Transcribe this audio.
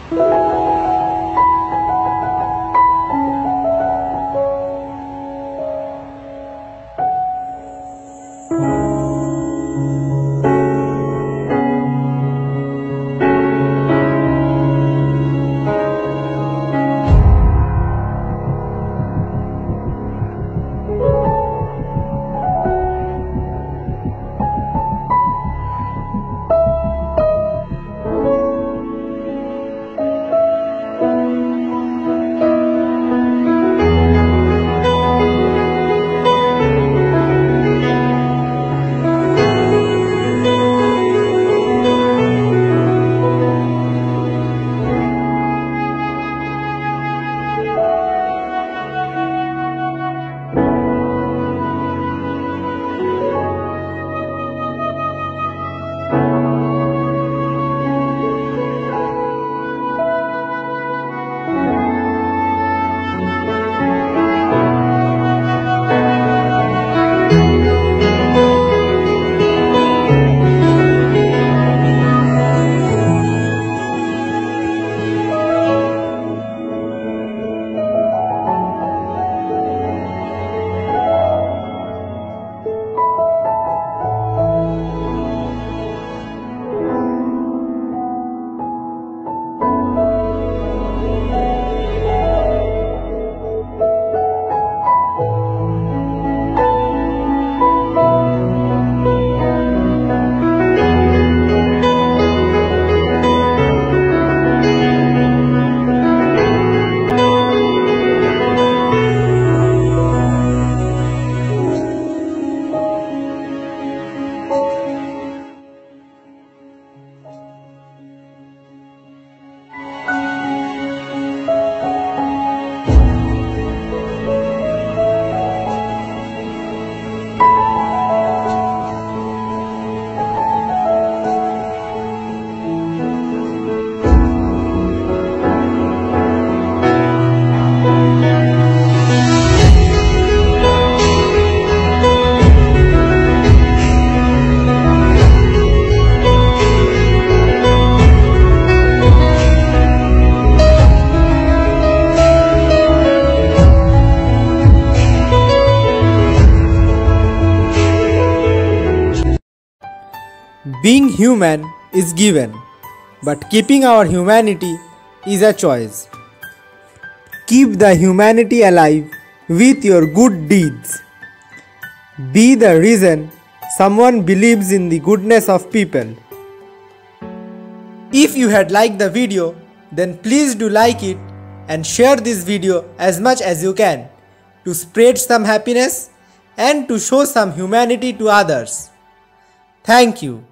Being human is given, but keeping our humanity is a choice. Keep the humanity alive with your good deeds. Be the reason someone believes in the goodness of people. If you had liked the video, then please do like it and share this video as much as you can to spread some happiness and to show some humanity to others. Thank you.